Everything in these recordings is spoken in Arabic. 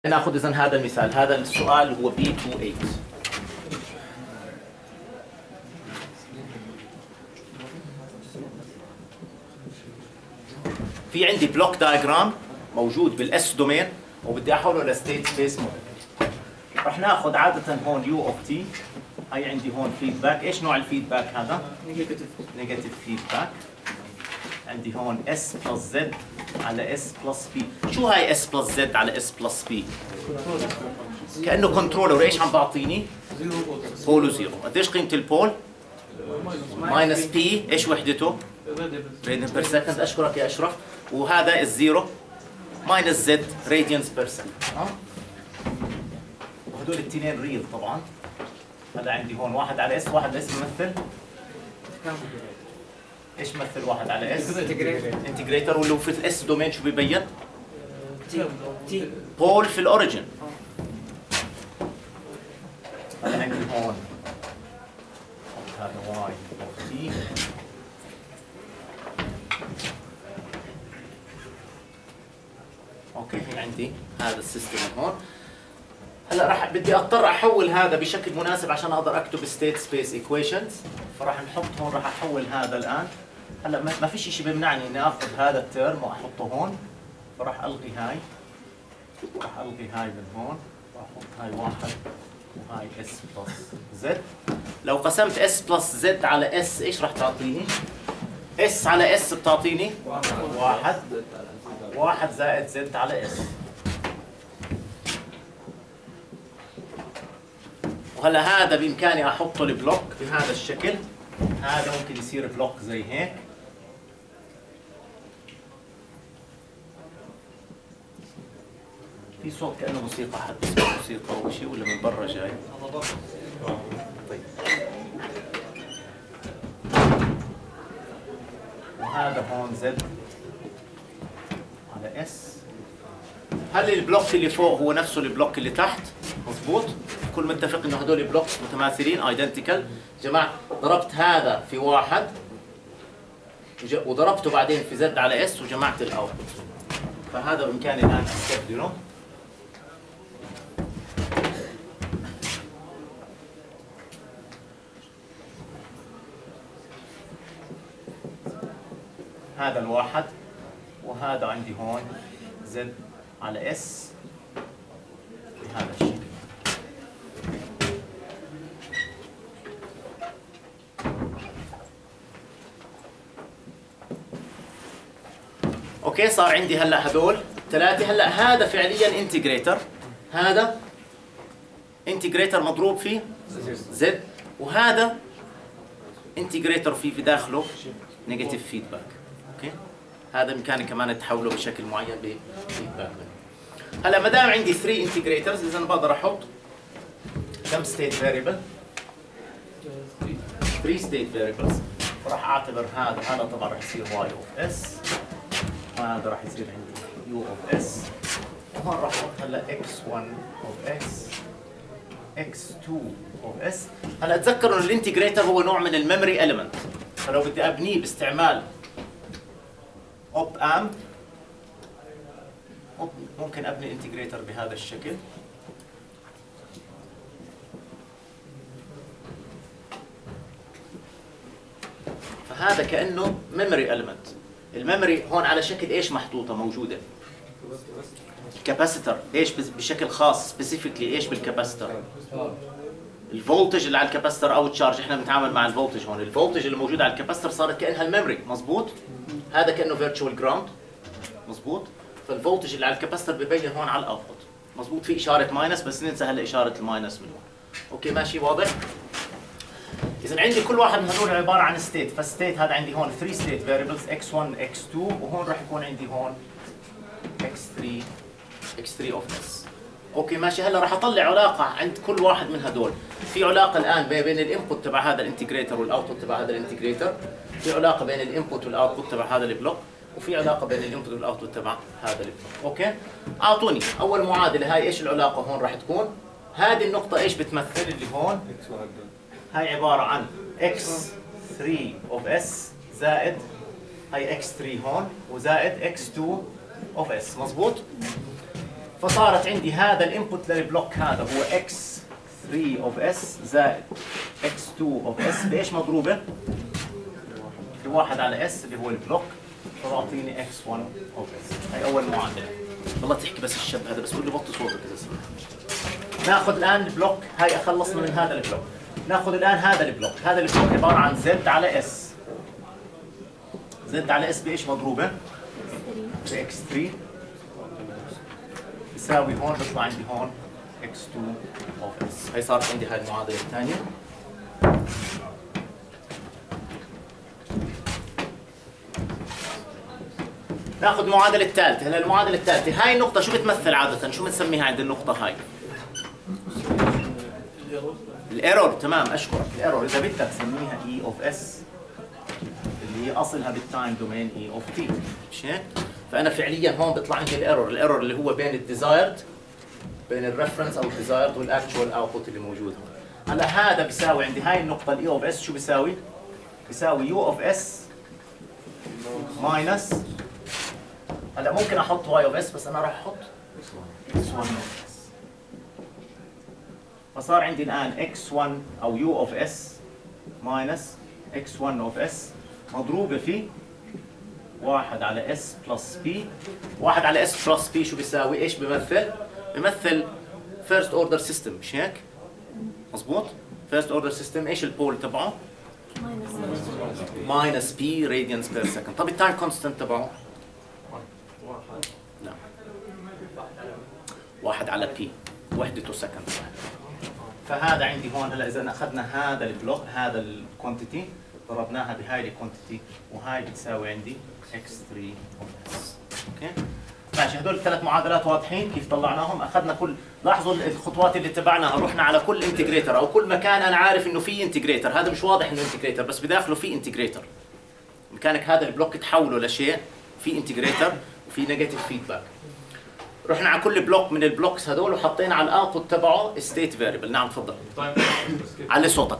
ناخذ اذا هذا المثال، هذا السؤال هو B28. في عندي بلوك دايجرام موجود بالاس دومين وبدي احوله لستيت سبيس مود. رح ناخذ عاده هون يو اوف تي، هي عندي هون فيدباك. ايش نوع الفيدباك هذا؟ نيجاتيف فيدباك. عندي هون اس بلس زد على اس بلس بي. شو هاي اس بلس زد على اس بلس بي؟ كانه كنترولر. ايش عم بعطيني؟ بول وزيرو. قديش قيمه البول؟ ماينس بي. ايش وحدته؟ راديان بير سكند. اشكرك يا اشرف. وهذا الزيرو ماينس زد راديانز بير سكند. وهدول الاثنين ريل طبعا. هلا عندي هون واحد على اس، واحد اس بمثل ايش مثل واحد على اس؟ انتجريتر. واللي في الاس دومين شو ببين؟ تي بول في الاوريجن. هلا عندي هون هذا واي اوف تي اوكي. في عندي هذا السيستم هون. هلا بدي اضطر احول هذا بشكل مناسب عشان اقدر اكتب ستيت سبيس ايكويشنز، فراح نحط هون، راح احول هذا الان. هلا ما فيش شيء بيمنعني اني اخذ هذا الترم واحطه هون، فراح الغي هاي، راح الغي هاي من هون، راح احط هاي واحد وهاي اس بلس زد. لو قسمت اس بلس زد على اس ايش راح تعطيني؟ اس على اس بتعطيني واحد زائد زد على اس. وهلا هذا بامكاني احطه البلوك بهذا الشكل. هذا ممكن يصير بلوك زي هيك. في صوت كانه موسيقى، حد بيسمع موسيقى او شيء ولا من برا جاي؟ طيب. وهذا هون زد على اس. هل البلوك اللي فوق هو نفسه البلوك اللي تحت؟ مضبوط؟ كل متفق انه هدول بلوكس متماثلين ايدنتيكال. جماعة ضربت هذا في واحد وضربته بعدين في زد على اس وجمعت الاوتبوت. فهذا بامكاني الان استبدله. هذا الواحد وهذا عندي هون زد على اس بهذا الشكل. اوكي صار عندي هلا هذول ثلاثه. هلا هذا فعليا انتجريتر، هذا انتجريتر مضروب فيه زد، وهذا انتجريتر في داخله نيجاتيف فيدباك. اوكي هذا بامكاني كمان تحوله بشكل معين بفيدباك. هلا ما دام عندي 3 انتجريترز اذا بقدر احط كم ستيت فاريبل؟ 3 ستيت فاريبلز. راح اعتبر هذا طبعا راح يصير واي اوف اس، وهذا راح يصير عندي يو اوف اس، وهون راح احط هلا x1 اوف s x2 اوف s. هلا تذكروا ان الانتجريتر هو نوع من الميموري اليمنت، فلو بدي ابنيه باستعمال اوب امب ممكن ابني انتجريتر بهذا الشكل. فهذا كانه ميموري اليمنت. الميموري هون على شكل ايش محطوطه موجوده؟ كاباسيتر. ايش بشكل خاص سبيسيفيكلي ايش بالكاباسيتر؟ الفولتج اللي على الكاباسيتر او التشارج. احنا بنتعامل مع الفولتج هون. الفولتج اللي موجود على الكاباسيتر صارت كانها الميموري. مزبوط؟ هذا كانه فيرتشوال جراوند. مزبوط؟ فالفولتج اللي على الكاباسيتر ببين هون على الاوتبوت. مزبوط؟ في اشاره ماينس بس ننسى هلا اشاره الماينس من هون. اوكي ماشي واضح؟ إذا عندي كل واحد من هذول عبارة عن ستيت، فالستيت هذا عندي هون 3 ستيت فاريبلز x1 x2، وهون راح يكون عندي هون x3 اوف s. اوكي ماشي. هلا راح اطلع علاقة عند كل واحد من هذول. في علاقة الآن بين الانبوت تبع هذا الانتجريتر والاوتبوت تبع هذا الانتجريتر، في علاقة بين الانبوت والاوتبوت تبع هذا البلوك، وفي علاقة بين الانبوت والاوتبوت تبع هذا البلوك. اوكي؟ اعطوني أول معادلة. هاي ايش العلاقة هون راح تكون؟ هذه النقطة ايش بتمثل اللي هون؟ هاي عبارة عن x3 of s زائد هاي x3 هون وزائد x2 of s. مظبوط؟ فصارت عندي هذا الانبوت للبلوك هذا هو x3 of s زائد x2 of s بايش مضروبه؟ بواحد على s اللي هو البلوك، فبعطيني x1 of s. هي اول معادله. والله تحكي بس الشب هذا بس قول لي وطي صوتك اذا سمحت. ناخذ الان البلوك، هاي خلصنا من هذا البلوك. ناخذ الان هذا البلوك، هذا البلوك عباره عن z على s. z على s بايش مضروبه؟ ب x3 يساوي هون بيطلع عندي هون x2 of s. هي صارت عندي هاي المعادله الثانيه. ناخذ المعادله الثالثه. هلا المعادله الثالثه هاي النقطه شو بتمثل عاده؟ شو بنسميها عند النقطه هاي؟ الايرور. تمام، اشكرك. الايرور اذا بدك تسميها e of s اللي هي اصلها بالتايم دومين e of t، مش هيك؟ فانا فعليا هون بيطلع عندي الايرور اللي هو بين الديزايرد، بين الريفرنس او الديزايرد والاكشوال اوتبوت اللي موجود هون. هلا هذا بيساوي عندي هاي النقطه الاي اوف اس شو بيساوي؟ بيساوي يو اوف اس ماينس، هلا ممكن احط واي اوف اس بس انا راح احط x1 اوف اس. فصار عندي الان x1 او يو اوف اس ماينس x1 اوف اس مضروبه في 1 على s بلس b. 1 على s بلس b شو بيساوي؟ ايش بيمثل؟ بيمثل فيرست اوردر سيستم، مش هيك؟ مضبوط؟ فيرست اوردر سيستم ايش البول تبعه؟ ماينس b راديانز بير سكند. طب التايم كونستنت تبعه؟ لا 1 على p وحدته سكند. فهذا عندي هون. هلا اذا اخذنا هذا البلوك، هذا الكوانتيتي ضربناها بهاي الكوانتيتي وهاي بتساوي عندي x3 of s. اوكي؟ ماشي. هدول الثلاث معادلات واضحين كيف طلعناهم؟ اخذنا كل، لاحظوا الخطوات اللي اتبعناها، رحنا على كل انتجريتر او كل مكان انا عارف انه في انتجريتر، هذا مش واضح انه انتجريتر بس بداخله في انتجريتر. بامكانك هذا البلوك تحوله لشيء في انتجريتر وفي نيجاتيف فيدباك. رحنا على كل بلوك من البلوكس هذول وحطينا على الاوتبوت تبعه ستيت فاريبل. نعم تفضل. علي صوتك.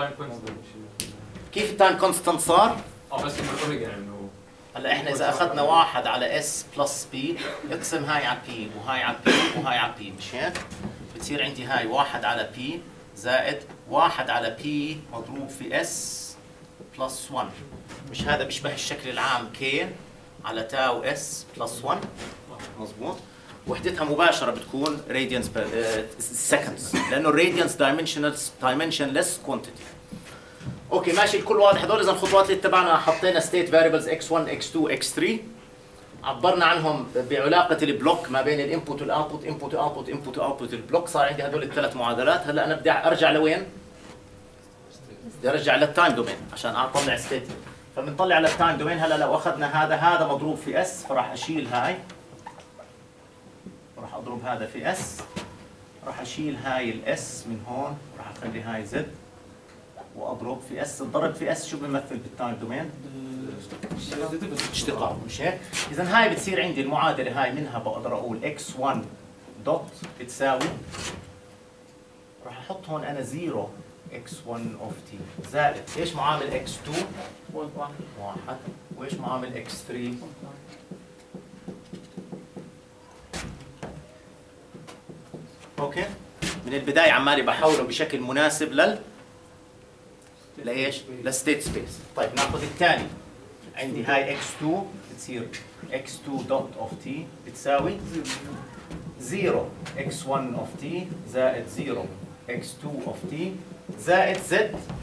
كيف التايم كونستنت صار؟ بس بالطريقه يعني انه هلا احنا اذا اخذنا 1 على اس بلس بي اقسم هاي على بي وهاي على بي وهاي على بي، مش هيك؟ بتصير عندي هاي 1 على بي زائد 1 على بي مضروب في اس بلس 1. مش هذا بيشبه الشكل العام كي على تاو اس بلس 1؟ مضبوط. وحدتها مباشره بتكون راديانز سكندز لانه الراديانز دايمنشنلس كوانتيتي. اوكي ماشي، الكل واضح. هذول اذا الخطوات اللي اتبعنا حطينا ستيت فاريبلز x1 x2 x3، عبرنا عنهم بعلاقه البلوك ما بين الانبوت والاوتبوت، انبوت اوتبوت انبوت اوتبوت البلوك. صار عندي هذول الثلاث معادلات. هلا انا بدي ارجع لوين؟ بدي ارجع للتايم دومين عشان اطلع ستيت. فبنطلع على التايم دومين. هلا لو اخذنا هذا مضروب في اس فراح اشيل هاي، راح اضرب هذا في اس، راح اشيل هاي الاس من هون، راح اخلي هاي زد واضرب في اس. الضرب في اس شو بيمثل بالتايم دومين؟ اشتقاق، مش هيك؟ اذا هاي بتصير عندي المعادله هاي منها بقدر اقول x1 دوت بتساوي، راح احط هون انا 0 x1 of t زائد ايش معامل x2 1 وايش معامل x3 اوكي. من البدايه عمالي بحوله بشكل مناسب لايش؟ للستيت سبيس. طيب ناخذ الثاني. عندي هاي x2 بتصير x2 دوت اوف t بتساوي 0 x1 اوف t زائد 0 x2 اوف t زائد z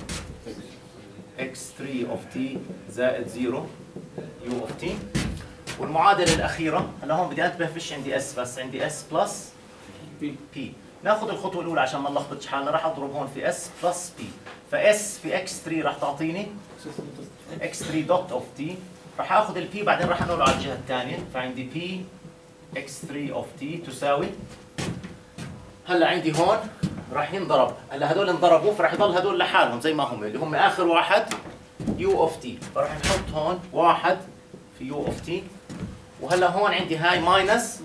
x3 اوف t زائد 0 u اوف t. والمعادله الاخيره هلا هون بدي انتبه فيش عندي s بس عندي s بلس p. ناخذ الخطوه الاولى عشان ما نلخبطش حالنا. راح اضرب هون في s بلس p، فs في x3 راح تعطيني x3 دوت اوف t. راح اخذ البي بعدين راح انقله على الجهه الثانيه، فعندي p x3 اوف t تساوي، هلا عندي هون راح ينضرب، هلا هذول انضربوا فراح يضل هذول لحالهم زي ما هم اللي هم اخر واحد u اوف t، فراح نحط هون 1 في u اوف t. وهلا هون عندي هاي ماينس،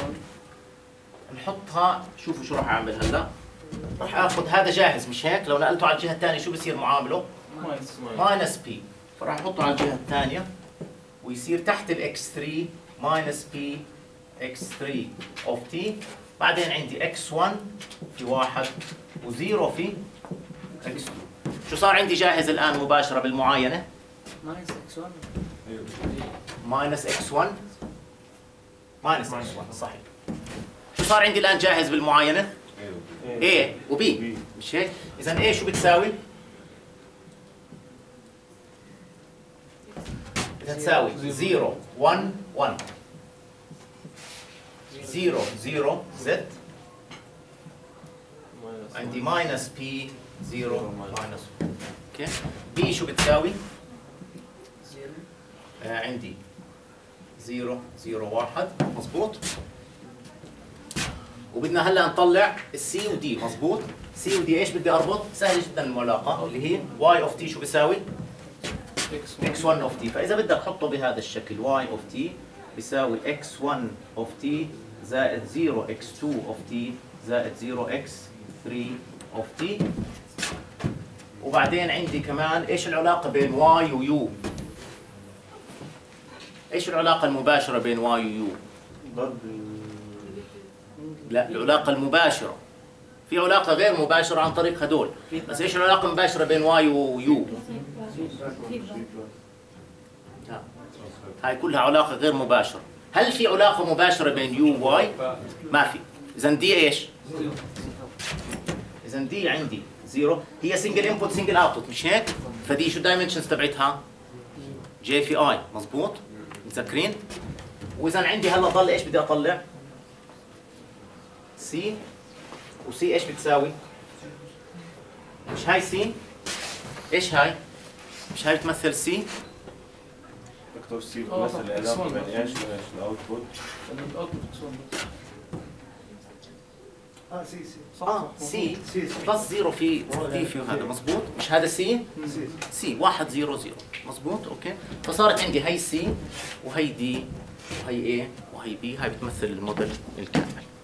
نحطها. شوفوا شو راح اعمل هلا. راح اخذ هذا جاهز مش هيك؟ لو نقلته على الجهه الثانيه شو بصير معامله؟ ماينس بي. فراح احطه على الجهه الثانيه ويصير تحت الاكس 3 ماينس بي x3 of t. بعدين عندي x1 في 1 و0 في x2. شو صار عندي جاهز الآن مباشرة بالمعاينة؟ ماينس x1 ماينس x1 صحيح. شو صار عندي الآن جاهز بالمعاينة؟ A و B مش هيك؟ إذا A شو بتساوي؟ بدها تساوي 0 1 1 0 0 z عندي ماينس P 0 ماينس اوكي. B شو بتساوي؟ عندي 0 0 1 مظبوط. وبدنا هلا نطلع السي ودي مظبوط. سي ودي ايش بدي اربط؟ سهل جدا المعلاقه اللي هي واي اوف تي شو بيساوي؟ x1 اوف تي. فاذا بدك تحطه بهذا الشكل واي اوف تي بيساوي x1 اوف تي زائد 0 x2 اوف تي زائد 0 x3 اوف تي. وبعدين عندي كمان ايش العلاقه بين واي ويو؟ ايش العلاقه المباشره بين واي ويو؟ لا العلاقة المباشرة. في علاقة غير مباشرة عن طريق هدول، بس ايش العلاقة المباشرة بين واي ويو؟ هاي كلها علاقة غير مباشرة. هل في علاقة مباشرة بين يو وواي؟ ما في. إذا دي ايش؟ إذا دي عندي زيرو، هي سنجل انبوت سنجل اوتبوت مش هيك؟ فدي شو الدايمنشنز تبعتها؟ جي في اي مظبوط؟ متذكرين؟ وإذا عندي هلا ضل ايش بدي أطلع؟ سي وسي ايش بتساوي؟ مش هاي سي؟ ايش هاي؟ مش هاي بتمثل سي؟ دكتور سي بتمثل العلاقة بين ايش وايش الاوتبوت؟ سي بلس زيرو في هذا مظبوط؟ مش هذا سي؟ سي 1 0 0 مظبوط اوكي؟ فصارت عندي هي سي وهي دي وهي ايه وهي بي. هاي بتمثل الموديل الكامل.